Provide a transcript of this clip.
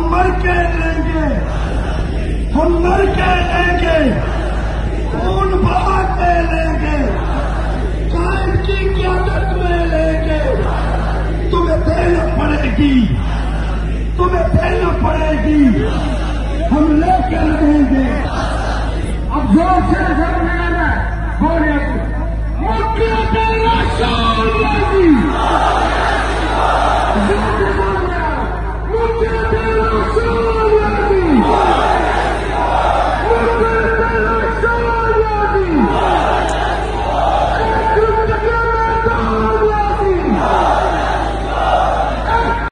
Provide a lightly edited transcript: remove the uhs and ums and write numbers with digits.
मर के लेंगे, हम मर के लेंगे, खून बहा के लेंगे, कायद की क्यादत में लेंगे। तुम्हें देना पड़ेगी, तुम्हें देना पड़ेगी, हम लेके रहेंगे। अब जोर से